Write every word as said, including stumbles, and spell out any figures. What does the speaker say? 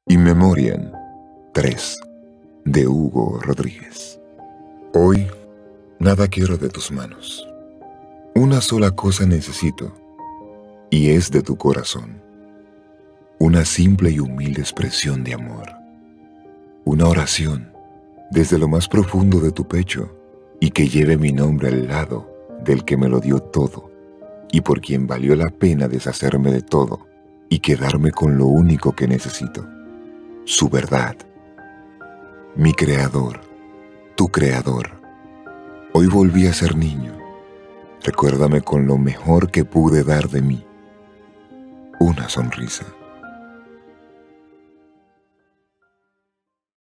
In Memoriam tres de Hugo Rodríguez. Hoy nada quiero de tus manos. Una sola cosa necesito, y es de tu corazón. Una simple y humilde expresión de amor. Una oración desde lo más profundo de tu pecho y que lleve mi nombre al lado del que me lo dio todo y por quien valió la pena deshacerme de todo y quedarme con lo único que necesito, su verdad. Mi creador, tu creador. Hoy volví a ser niño. Recuérdame con lo mejor que pude dar de mí. Una sonrisa.